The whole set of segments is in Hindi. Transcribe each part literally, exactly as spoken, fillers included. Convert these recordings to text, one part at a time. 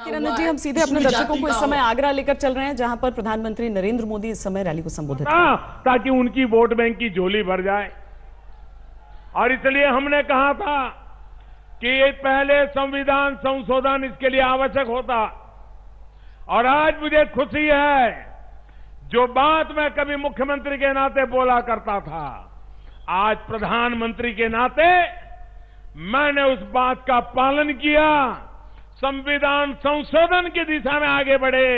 बाकी रंजन जी, हम सीधे अपने दर्शकों को इस समय आगरा लेकर चल रहे हैं, जहां पर प्रधानमंत्री नरेंद्र मोदी इस समय रैली को संबोधित कर रहे हैं, ताकि उनकी वोट बैंक की झोली भर जाए। और इसलिए हमने कहा था कि ये पहले संविधान संशोधन इसके लिए आवश्यक होता। और आज मुझे खुशी है, जो बात मैं कभी मुख्यमंत्री के नाते बोला करता था, आज प्रधानमंत्री के नाते मैंने उस बात का पालन किया, संविधान संशोधन की दिशा में आगे बढ़े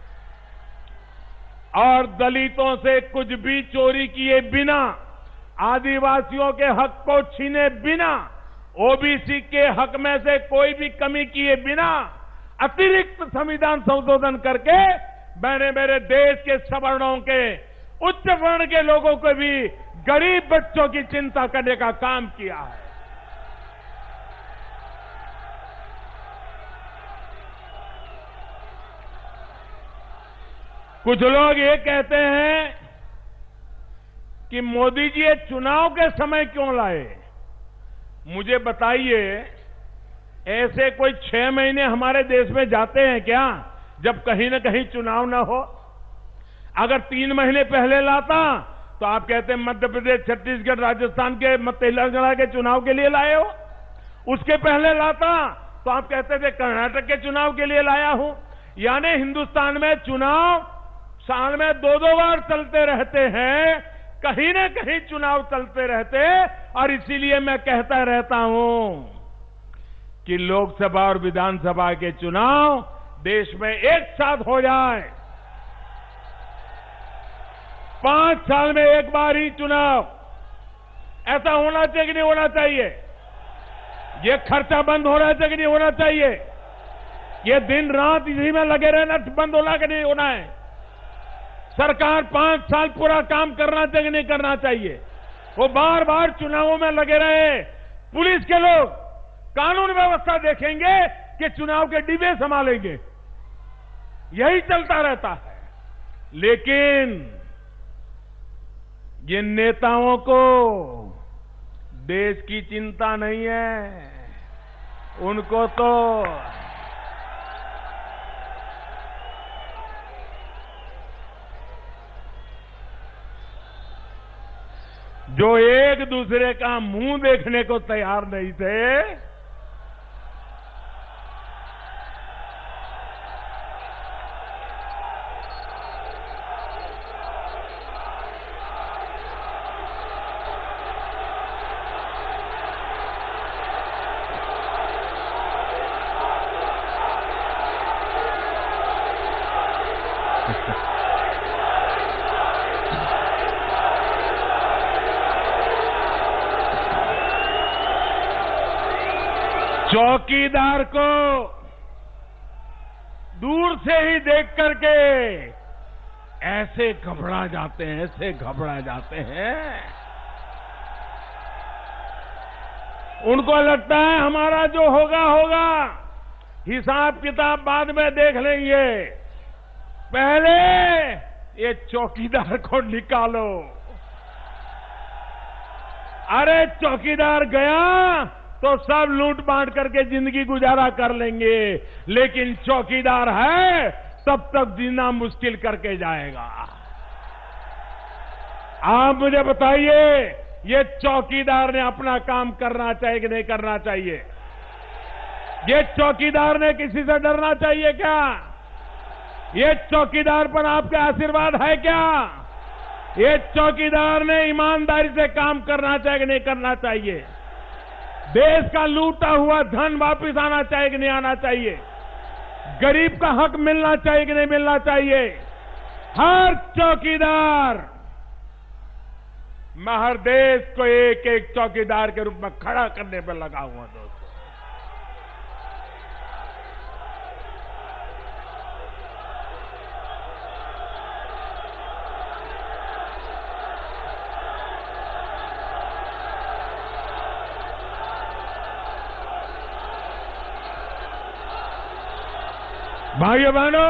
और दलितों से कुछ भी चोरी किए बिना, आदिवासियों के हक को छीने बिना, ओबीसी के हक में से कोई भी कमी किए बिना अतिरिक्त संविधान संशोधन करके मैंने मेरे देश के सवर्णों के, उच्च वर्ण के लोगों को भी, गरीब बच्चों की चिंता करने का काम किया है। कुछ लोग ये कहते हैं कि मोदी जी ये चुनाव के समय क्यों लाए? मुझे बताइए, ऐसे कोई छह महीने हमारे देश में जाते हैं क्या जब कहीं न कहीं चुनाव न हो? अगर तीन महीने पहले लाता तो आप कहते हैं मध्य प्रदेश, छत्तीसगढ़, राजस्थान के, तेलंगाना के चुनाव के लिए लाए हो। उसके पहले लाता तो आप कहते थे कर्नाटक के चुनाव के लिए लाया हूं। यानी हिंदुस्तान में चुनाव साल में दो दो बार चलते रहते हैं, कहीं न कहीं चुनाव चलते रहते। और इसीलिए मैं कहता रहता हूं कि लोकसभा और विधानसभा के चुनाव देश में एक साथ हो जाए। पांच साल में एक बार ही चुनाव, ऐसा होना चाहिए कि नहीं होना चाहिए? ये खर्चा बंद होना चाहिए कि नहीं होना चाहिए? ये दिन रात इसी में लगे रहना बंद होना कि नहीं होना है? सरकार पांच साल पूरा काम करना चाहिए कि नहीं करना चाहिए? वो बार बार चुनावों में लगे रहे। पुलिस के लोग कानून व्यवस्था देखेंगे कि चुनाव के डिब्बे संभालेंगे, यही चलता रहता है। लेकिन ये नेताओं को देश की चिंता नहीं है, उनको तो जो एक दूसरे का मुंह देखने को तैयार नहीं थे, चौकीदार को दूर से ही देख करके ऐसे घबरा जाते हैं, ऐसे घबरा जाते हैं। उनको लगता है हमारा जो होगा होगा, हिसाब किताब बाद में देख लेंगे, पहले ये चौकीदार को निकालो। अरे चौकीदार गया तो सब लूट बांट करके जिंदगी गुजारा कर लेंगे, लेकिन चौकीदार है तब तक जीना मुश्किल करके जाएगा। आप मुझे बताइए, ये चौकीदार ने अपना काम करना चाहिए कि नहीं करना चाहिए? ये चौकीदार ने किसी से डरना चाहिए क्या? ये चौकीदार पर आपके आशीर्वाद है क्या? ये चौकीदार ने ईमानदारी से काम करना चाहिए कि नहीं करना चाहिए? देश का लूटा हुआ धन वापस आना चाहिए कि नहीं आना चाहिए? गरीब का हक मिलना चाहिए कि नहीं मिलना चाहिए? हर चौकीदार, मैं हर देश को एक एक चौकीदार के रूप में खड़ा करने पर लगा हुआ दोस्तों। भाइयों बहनों,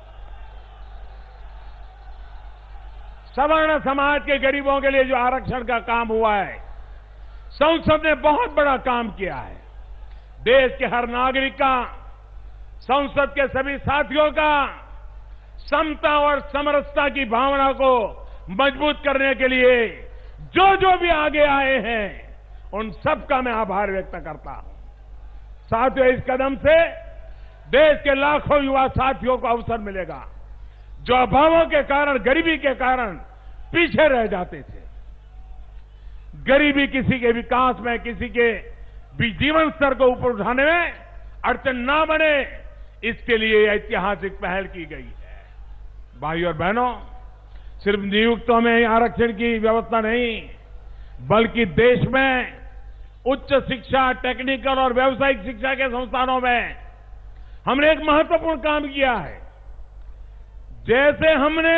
सवर्ण समाज के गरीबों के लिए जो आरक्षण का काम हुआ है, संसद ने बहुत बड़ा काम किया है। देश के हर नागरिक का संसद के सभी साथियों का समता और समरसता की भावना को मजबूत करने के लिए जो जो भी आगे आए हैं उन सबका मैं आभार व्यक्त करता हूं। साथियों, इस कदम से देश के लाखों युवा साथियों को अवसर मिलेगा जो अभावों के कारण, गरीबी के कारण पीछे रह जाते थे। गरीबी किसी के विकास में, किसी के भी जीवन स्तर को ऊपर उठाने में अड़चन ना बने, इसके लिए ऐतिहासिक पहल की गई है। भाइयों और बहनों, सिर्फ नियुक्तों में आरक्षण की व्यवस्था नहीं, बल्कि देश में उच्च शिक्षा, टेक्निकल और व्यावसायिक शिक्षा के संस्थानों में हमने एक महत्वपूर्ण काम किया है। जैसे हमने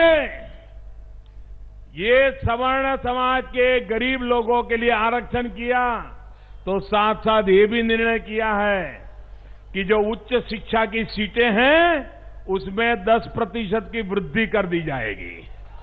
ये सवर्ण समाज के गरीब लोगों के लिए आरक्षण किया, तो साथ साथ ये भी निर्णय किया है कि जो उच्च शिक्षा की सीटें हैं उसमें दस प्रतिशत की वृद्धि कर दी जाएगी।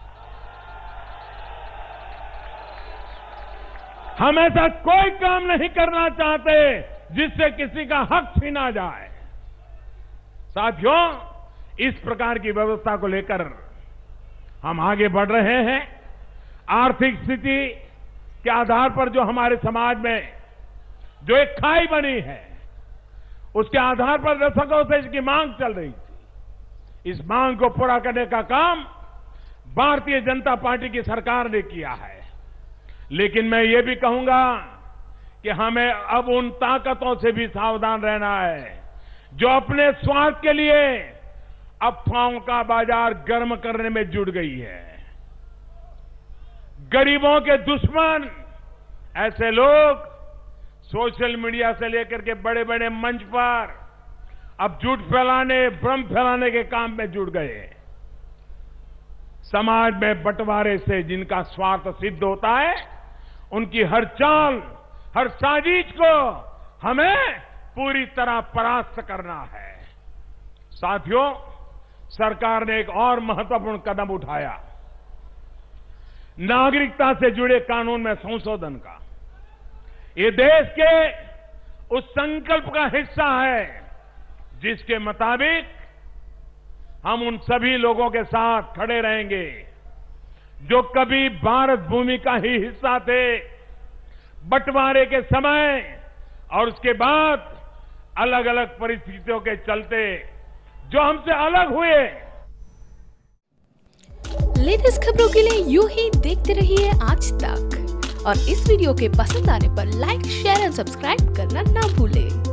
हम ऐसा कोई काम नहीं करना चाहते जिससे किसी का हक छीना जाए। साथियों, इस प्रकार की व्यवस्था को लेकर हम आगे बढ़ रहे हैं। आर्थिक स्थिति के आधार पर जो हमारे समाज में जो एक खाई बनी है, उसके आधार पर दशकों से इसकी मांग चल रही थी। इस मांग को पूरा करने का काम भारतीय जनता पार्टी की सरकार ने किया है। लेकिन मैं ये भी कहूंगा कि हमें अब उन ताकतों से भी सावधान रहना है जो अपने स्वार्थ के लिए अफवाहों का बाजार गर्म करने में जुट गई है। गरीबों के दुश्मन ऐसे लोग सोशल मीडिया से लेकर के बड़े बड़े मंच पर अब झूठ फैलाने, भ्रम फैलाने के काम में जुट गए। समाज में बंटवारे से जिनका स्वार्थ सिद्ध होता है, उनकी हर चाल, हर साजिश को हमें पूरी तरह परास्त करना है। साथियों, सरकार ने एक और महत्वपूर्ण कदम उठाया, नागरिकता से जुड़े कानून में संशोधन का। ये देश के उस संकल्प का हिस्सा है जिसके मुताबिक हम उन सभी लोगों के साथ खड़े रहेंगे जो कभी भारत भूमि का ही हिस्सा थे, बंटवारे के समय और उसके बाद अलग अलग परिस्थितियों के चलते जो हमसे अलग हुए। लेटेस्ट खबरों के लिए यूं ही देखते रहिए आज तक, और इस वीडियो के पसंद आने पर लाइक, शेयर एंड सब्सक्राइब करना ना भूलें।